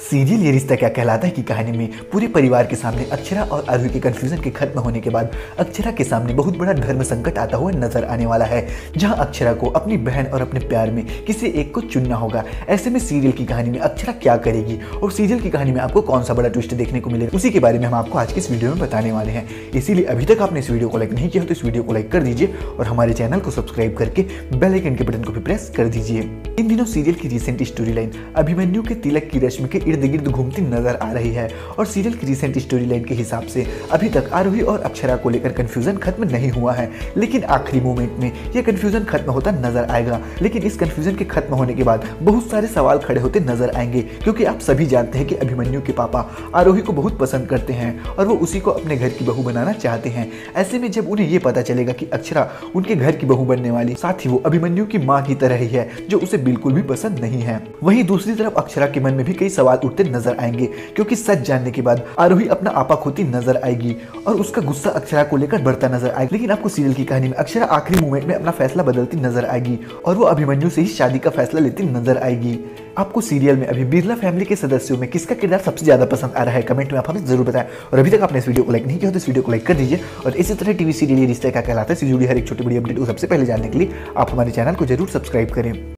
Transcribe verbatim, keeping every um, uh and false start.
Serial ये रिश्ता क्या कहलाता है की कहानी में पूरे परिवार के सामने अक्षरा और आरोही के कंफ्यूजन के खत्म होने के बाद अक्षरा के सामने बहुत बड़ा धर्म संकट आता हुआ नजर आने वाला है, जहां अक्षरा को अपनी बहन और अपने प्यार में किसी एक को चुनना होगा। ऐसे में सीरियल की कहानी में अक्षरा क्या करेगी और सीरियल की कहानी में आपको कौन सा बड़ा ट्विस्ट देखने को मिलेगा, उसी के बारे में हम आपको आज की इस वीडियो में बताने वाले हैं। इसीलिए अभी तक आपने इस वीडियो को लाइक नहीं किया तो इस वीडियो को लाइक कर दीजिए और हमारे चैनल को सब्सक्राइब करके बेल आइकन के बटन को भी प्रेस कर दीजिए। इन दिनों सीरियल की रिसेंट स्टोरी लाइन अभिमन्यु के तिलक की रस्म के इर्द गिर्द घूमती नजर आ रही है और सीरियल की रिसेंट स्टोरी लाइन के हिसाब से अभी तक आरोही और अक्षरा को लेकर कंफ्यूजन खत्म नहीं हुआ है, लेकिन आखिरी मोमेंट में यह कंफ्यूजन खत्म होता नजर आएगा। लेकिन इस कंफ्यूजन के खत्म होने के बाद बहुत सारे सवाल खड़े होते नजर आएंगे, क्योंकि आप सभी जानते हैं कि अभिमन्यु के पापा आरोही को बहुत पसंद करते हैं और वो उसी को अपने घर की बहू बनाना चाहते हैं। ऐसे में जब उन्हें ये पता चलेगा कि अक्षरा उनके घर की बहू बनने वाली, साथ ही वो अभिमन्यु की माँ की तरह ही है जो उसे बिल्कुल भी पसंद नहीं है। वहीं दूसरी तरफ अक्षरा के मन में भी कई सवाल उठते नजर आएंगे, क्योंकि सच जानने के बाद आरोही अपना आपा खोती नजर आएगी और उसका गुस्सा अक्षरा को लेकर बढ़ता नजर आएगा। लेकिन आपको सीरियल की कहानी में अक्षरा आखिरी मोमेंट में अपना फैसला बदलती नजर आएगी और वो अभिमन्यु से ही शादी का फैसला लेती नजर आएगी। आपको सीरियल में अभी बिरला फैमिली के सदस्यों में किसका किरदार सबसे ज्यादा पसंद आ रहा है, कमेंट में आप हमें जरूर बताएं। और अभी तक आपने इस वीडियो को लाइक नहीं किया तो इस वीडियो को लाइक कर दीजिए और इसी तरह टीवी सीरियल ये रिश्ता क्या कहलाता है से जुड़ी हर एक छोटी बड़ी अपडेट को सबसे पहले जानने के लिए आप हमारे चैनल को जरूर सब्सक्राइब करें।